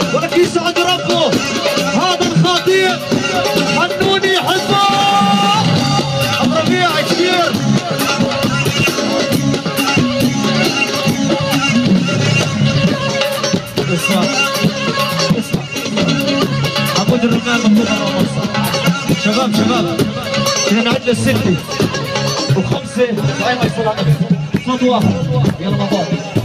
ولك يسعد ربه هذا الخطيب حنوني حبه ابو ربيع كبير. اسمع اسمع عمود الرمال مكتوب على مصر. شباب كنا نعد للستة وخمسة زي ما يصير عندك صوت واحد. يلا مع بعض.